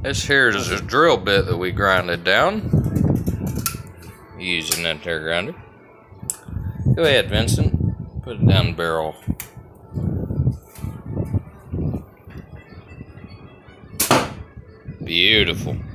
This here is a drill bit that we grinded down using that there grinder. Go ahead, Vincent. Put it down the barrel. Beautiful.